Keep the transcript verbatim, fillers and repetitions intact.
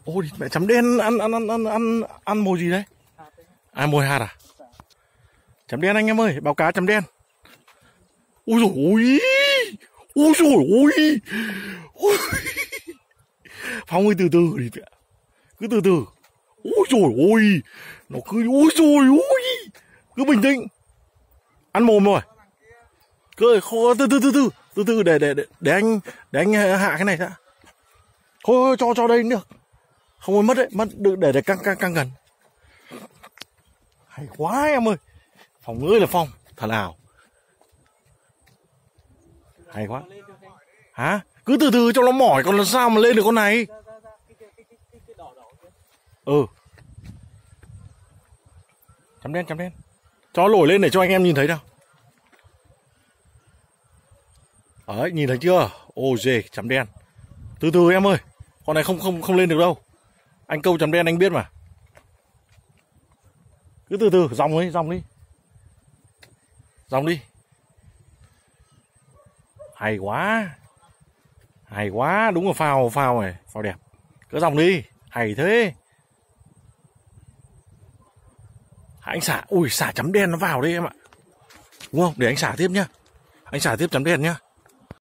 Ôi mẹ, chấm đen ăn ăn ăn ăn ăn ăn mồi gì đấy? À mồi hạt à? Chấm đen anh em ơi, báo cá chấm đen. Ui dồi ôi, ui dồi ôi, ôi. Phong ơi từ từ đi, cứ từ từ. Ui dồi ôi, nó cứ ui dồi ôi, cứ bình tĩnh. Ăn mồm rồi. Cứ khô từ từ từ từ từ từ để để để, để anh để anh hạ cái này đã. Thôi cho cho đây cũng được. Không muốn mất đấy, mất được để để căng căng căng gần. Hay quá em ơi. Phong ơi là Phong, thật nào. Hay quá. Hả? Cứ từ từ cho nó mỏi, còn làm sao mà lên được con này. Ừ. Chấm đen, chấm đen. Cho nổi lên để cho anh em nhìn thấy nào. Đấy, nhìn thấy chưa? Ô dê, chấm đen. Từ từ em ơi. Con này không không không lên được đâu. Anh câu chấm đen anh biết mà. Cứ từ từ, dòng đi, dòng đi. Dòng đi. Hay quá. Hay quá, đúng là phao phao này, phao đẹp. Cứ dòng đi, hay thế. Anh xả, ui xả chấm đen nó vào đây em ạ. Đúng không? Để anh xả tiếp nhá. Anh xả tiếp chấm đen nhá.